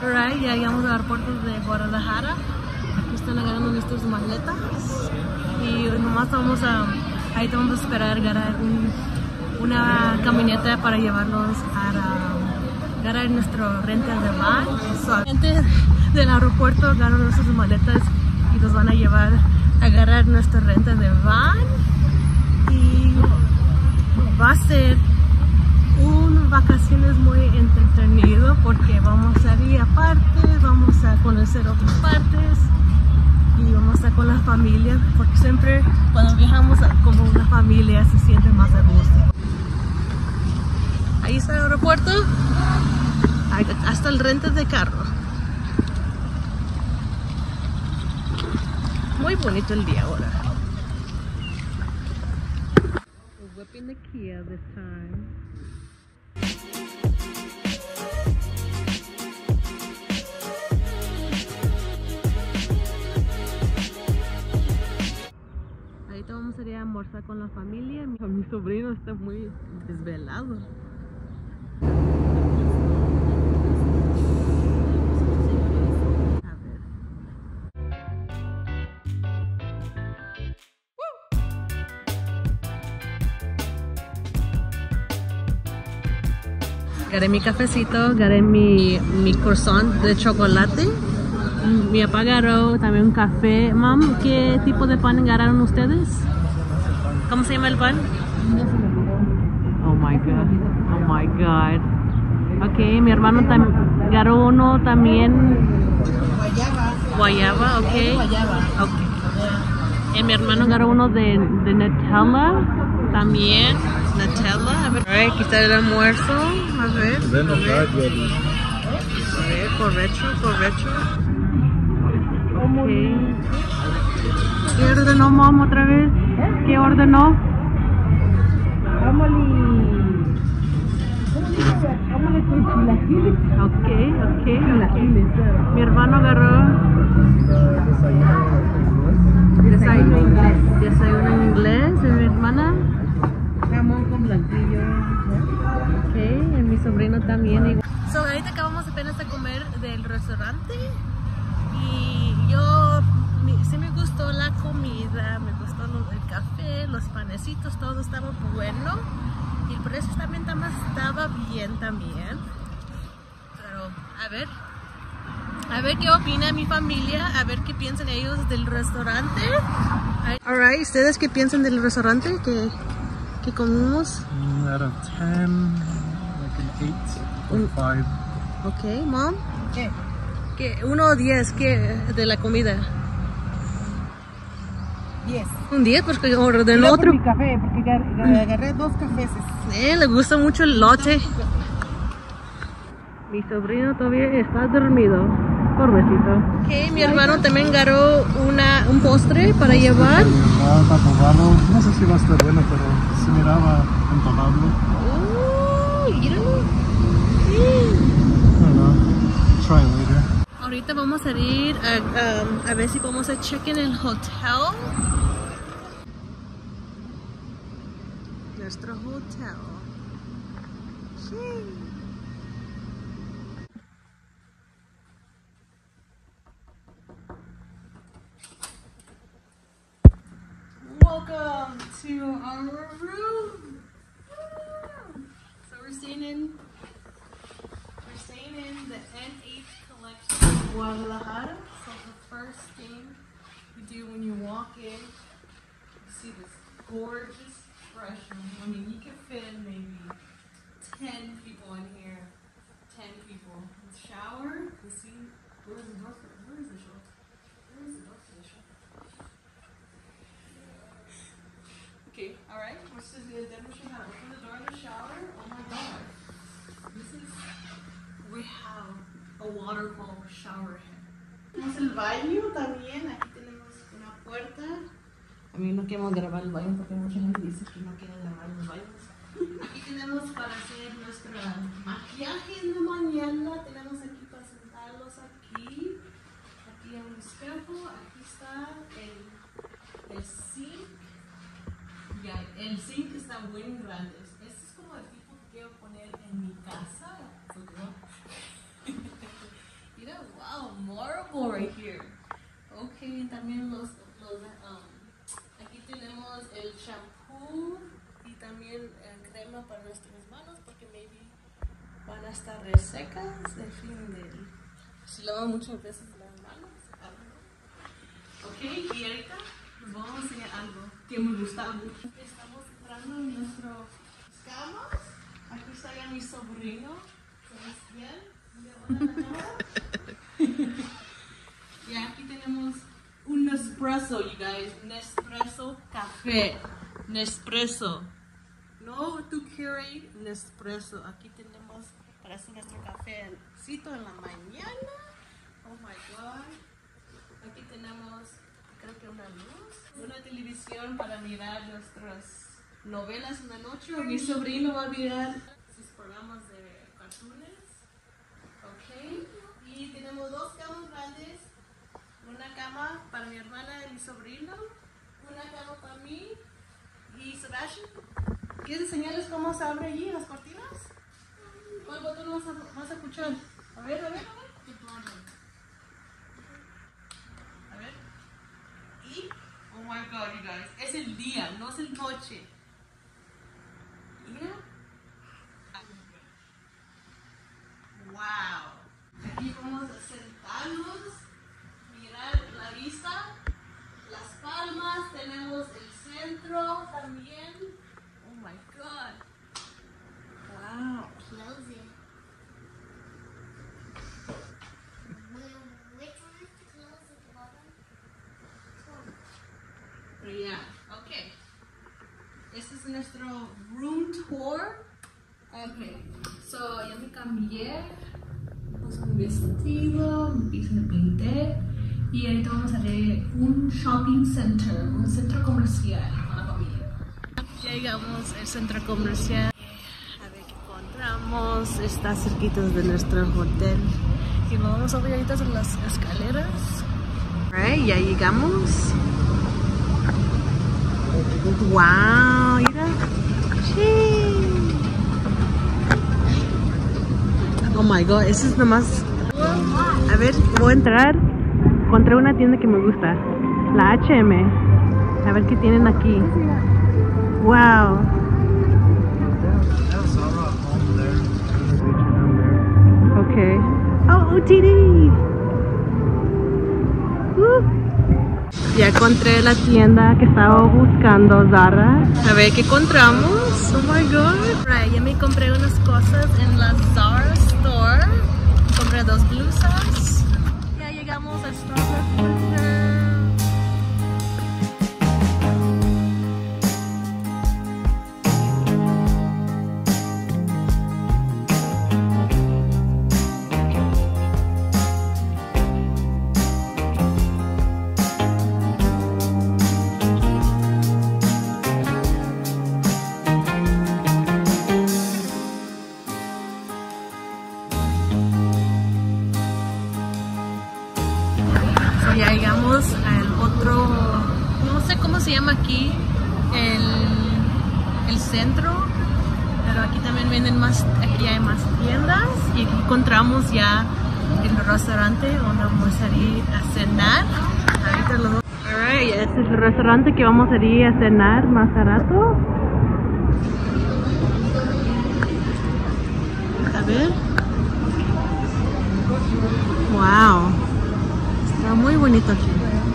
Alright, ya llegamos al aeropuerto de Guadalajara. Aquí están agarrando nuestras maletas. Y nomás ahí te vamos a esperar agarrar una camioneta para llevarnos a agarrar nuestro rental de van. La gente del aeropuerto agarran nuestras maletas y nos van a llevar a agarrar nuestra renta de van. Y va a ser un vacaciones muy entretenido porque vamos a ir aparte, vamos a conocer otras partes y vamos a estar con la familia, porque siempre cuando viajamos como una familia se siente más a gusto. Ahí está el aeropuerto, hasta el renta de carro. Muy bonito el día ahora. We're whipping the Kia this time. Ahorita vamos a ir a almorzar con la familia. Mi sobrino está muy desvelado. A ver. Agarré mi cafecito, agarré mi croissant de chocolate. Mi papá agarró también un café. Mam, ¿qué tipo de pan agarraron ustedes? ¿Cómo se llama el pan? Oh my god, oh my god. Ok, mi hermano agarró uno también. Guayaba, ok. Okay. Y mi hermano agarró uno de Nutella también. Nutella, a ver. Aquí está el almuerzo. A ver. Correcto. Okay. ¿Qué ordenó Mom otra vez? ¿Qué ordenó? Okay. Mi hermano agarró desayuno en inglés. Y mi hermana jamón con blanquillo. Okay, y mi sobrino también igual. So, ahorita acabamos apenas de comer del restaurante y sí me gustó la comida, me gustó el café, los panecitos, todo estaba bueno y el precio también estaba bien también. Pero a ver qué opina mi familia, a ver qué piensan ellos del restaurante. Alright, ¿ustedes qué piensan del restaurante que comimos? Out of 10, like an 8 or 5. Ok, Mom. ¿Qué? 1 o 10 de la comida. 10. Un 10 porque ordenó otro. Mi café, porque agarré 2 cafés. Le gusta mucho el latte. Mi sobrino todavía está dormido. Pobrecito. Ok, mi hermano también agarró un postre para llevar. Para probarlo. No sé si va a estar bueno, pero se miraba entonable. Míralo. I don't know. Try later. Ahorita vamos a ir a ver si podemos hacer check-in en el hotel. Nuestro hotel. Sí. Welcome to our room. So we're staying in the NH Collection Guadalajara. So the first thing you do when you walk in, you see this gorgeous fresh room. I mean, you can fit maybe 10 people in here. 10 people. The shower, you see, where is the door for the shower? Okay, alright. Then we should have open the door of the shower. Oh my god. We have a waterfall shower here. Tenemos el baño también. Aquí tenemos una puerta. A mí no queremos grabar el baño porque mucha gente dice que no quiere grabar los baños. Aquí tenemos para hacer nuestro maquillaje en la mañana. Tenemos aquí para sentarlos aquí. Aquí hay un espejo. Aquí está el sink. Ya, el sink está muy grande. Este es como el tipo que quiero poner en mi casa. Y right here. Ok, también aquí tenemos el shampoo y también crema para nuestras manos porque maybe van a estar resecas de fin del... Se lavan muchas veces las manos. Ok, y ahorita nos vamos a enseñar algo que me gusta mucho. Estamos entrando en nuestras camas. Aquí está ya mi sobrino. ¿Ves bien? Y aquí tenemos un Nespresso, you guys. Nespresso café. Nespresso. No to Keurig, Nespresso. Aquí tenemos para hacer nuestro cafecito en la mañana. Oh my god. Aquí tenemos, creo que una luz, una televisión para mirar nuestras novelas en la noche. Mi sobrino va a mirar sus programas de cartoons. Ok. Y tenemos dos camas grandes. Una cama para mi hermana y mi sobrino. Una cama para mí y Sebastián. ¿Quieres enseñarles cómo se abre allí las cortinas? ¿Cuál botón vas a escuchar? A ver. A ver. Y, oh my god, you guys, es el día, no es el noche. Mira. Wow. Aquí vamos a sentarnos, mirar la vista, las palmas, tenemos el centro también. Oh my god. Wow. Close it. Which one is to close at the bottom? Yeah, ok. Este es nuestro room tour. Ok, so ya me cambié, puse un vestido, me pinté y ahorita vamos a ver un shopping center, un centro comercial con la familia. Ya llegamos al centro comercial. A ver qué encontramos. Está cerquita de nuestro hotel. Y vamos a subir ahorita en las escaleras. Alright, ya llegamos. Wow, mira. Sí. Oh my god, eso es nomás. A ver, voy a entrar. Encontré una tienda que me gusta. La H&M. A ver qué tienen aquí. Wow. Okay. Oh, OTD. Ya encontré la tienda que estaba buscando, Zara. A ver qué encontramos. Oh my god. Right, ya me compré unas cosas en la Zara Store. Compré 2 blusas. Ya llegamos a Starbucks Center. Ya llegamos al otro, no sé cómo se llama aquí, el centro, pero aquí también venden más, aquí hay más tiendas y aquí encontramos ya el restaurante donde vamos a ir a cenar. Alright, este es el restaurante que vamos a ir a cenar más a rato. A ver. Wow. Está muy bonito aquí.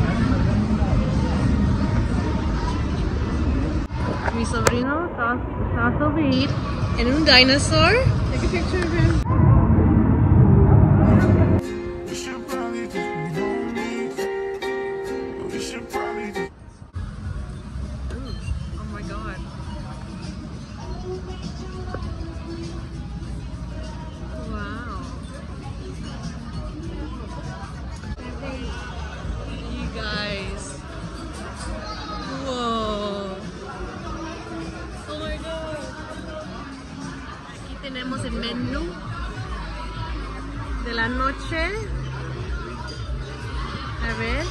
Mi sobrino estaba a subir en un dinosaur. Take a picture of him. Oh my god. Wow. You guys. Whoa. Oh my god. Aquí tenemos el menú de la noche. A ver.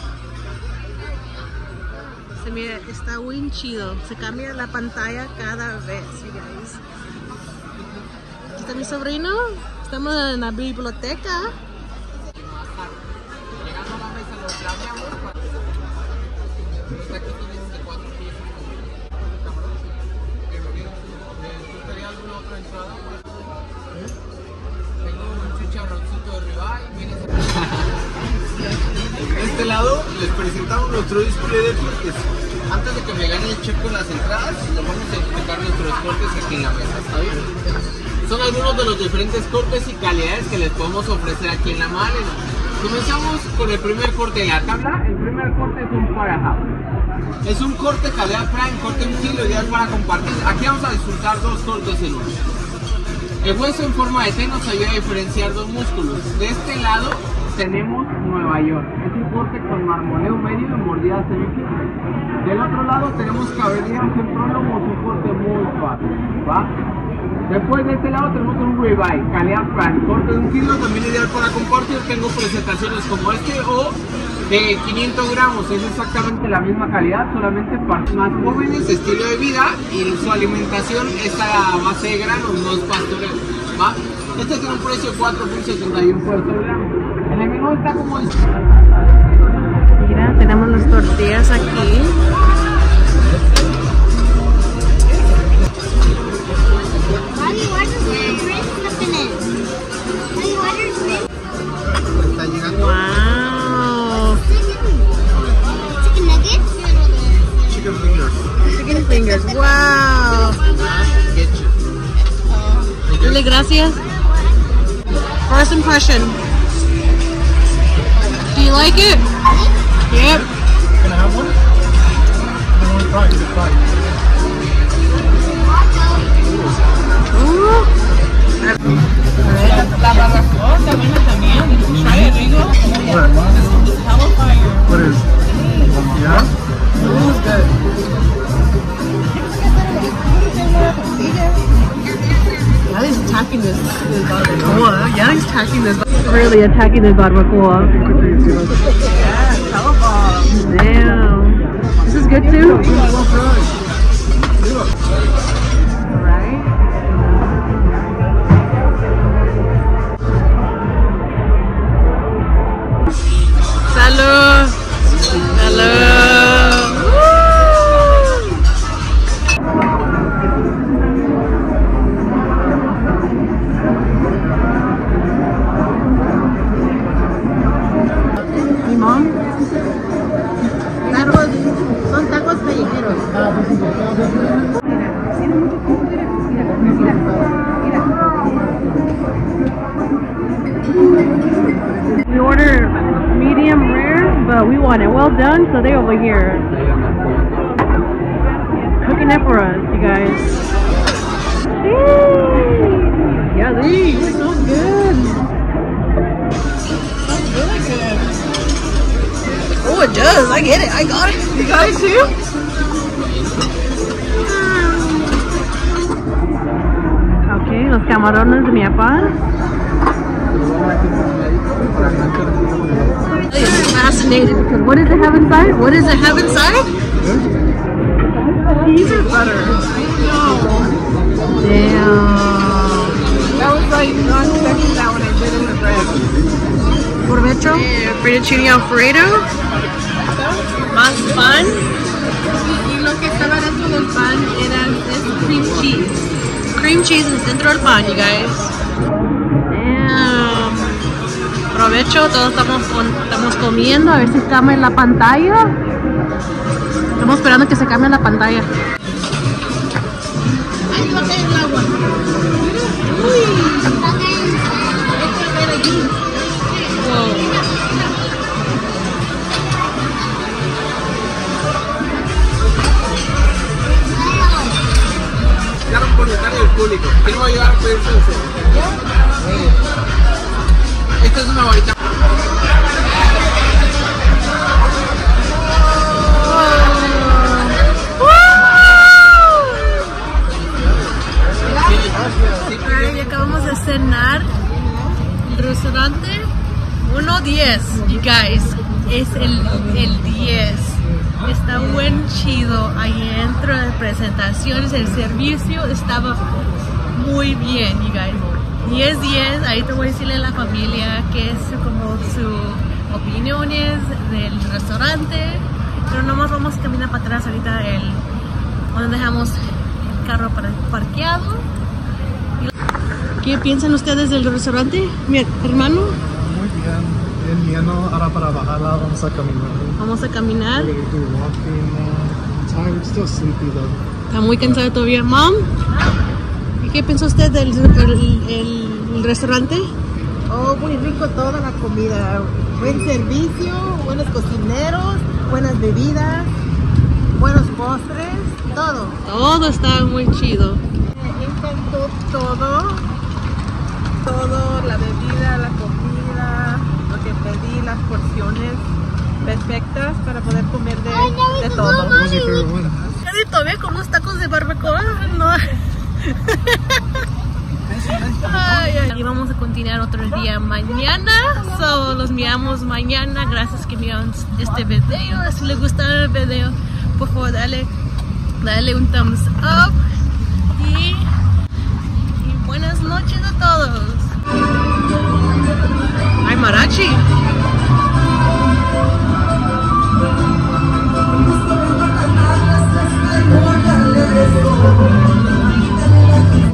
Se mira, está muy chido. Se cambia la pantalla cada vez, you guys. Aquí está mi sobrino. Estamos en la biblioteca. Aquí tienes de 4 piezas. ¿Te gustaría alguna otra entrada? Tengo un chicharroncito de ribeye. De este lado les presentamos nuestro display de cortes. Antes de que me gane el check con las entradas, les vamos a explicar nuestros cortes aquí en la mesa, ¿está bien? Son algunos de los diferentes cortes y calidades que les podemos ofrecer aquí en la Malena. Comenzamos con el primer corte de la tabla. El primer corte es un Firehouse. Es un corte calidad prime, corte 1 kilo, ideal para compartir. Aquí vamos a disfrutar 2 cortes en uno. El hueso en forma de T nos ayuda a diferenciar 2 músculos. De este lado tenemos Nueva York. Es un corte con marmoleo medio y mordida semifina. Del otro lado tenemos caballeros en prólogo, un corte muy fácil, ¿va? Después de este lado tenemos un ribeye, calidad prime, corte de 1 kilo, también ideal para compartir. Tengo presentaciones como este o de 500 gramos, es exactamente la misma calidad, solamente para más jóvenes, estilo de vida, y su alimentación está a base de granos, no es pastoreo, ¿va? Este tiene un precio de 4.71 por gramo. En el menú está como... Mira, tenemos las tortillas aquí. Está llegando. Wow. Chicken nuggets? Chicken fingers. Chicken fingers. Wow. Dile gracias. First impression. Do you like it? Yep. Can I have one? I want to try it. La barbacoa también. Try it, Rigo. Hella fire. What is? Yeah? It's good. Yali's attacking this barbacoa. Yali's attacking this. Really attacking this barbacoa. Yeah, hella bomb. Damn. This is good too? Right? Salud! Salud! Woo! Mi mom? Tacos, son tacos callejeros. We ordered medium rare, but we want it well done, so they over here cooking it for us, you guys. Yeah, these so good. Really good. Oh, it does. I get it. I got it. You got it too? Okay, los camarones de mi papá. I'm fascinated because what does it have inside? What does it have inside? Cheese or butter? Damn. That was like not expecting that when I did it in the bread. Provecho. Fettuccine Alfredo. Más pan. Y lo que estaba dentro del pan era cream cheese. Cream cheese is dentro del pan, you guys. Damn. Provecho, todos estamos comiendo, a ver si cambia la pantalla. Estamos esperando que se cambie la pantalla. Ahí va a caer el agua. Claro, un comentario del público. ¿Quién va a ayudar a pedirse el cero? Esta es una varita. Y acabamos de cenar. El restaurante 1-10, you guys. Es el 10. Está buen chido ahí dentro de presentaciones. El servicio estaba muy bien, you guys. 10-10. Ahí te voy a decirle a la familia que es como su opiniones del restaurante, pero nomás vamos a caminar para atrás ahorita donde dejamos el carro parqueado. ¿Qué piensan ustedes del restaurante, mi hermano? Muy bien lleno. Ahora para bajarla vamos a caminar. Vamos a caminar. We're gonna do walking. Tired, still sleepy though. Está muy cansado todavía. Mom, ¿y qué piensa usted del el restaurante? Oh, muy rico toda la comida. Buen servicio, buenos cocineros, buenas bebidas, buenos postres, todo. Todo está muy chido. Me encantó todo. Todo, la bebida, la comida, lo que pedí, las porciones perfectas para poder comer de todo. What was your favorite one? Casi todavía con unos tacos de barbacoa, no. Y vamos a continuar otro día mañana. Los miramos mañana. Gracias que miraron este video. Si les gustó el video, por favor dale un thumbs up. Y buenas noches a todos. Ay, Mara.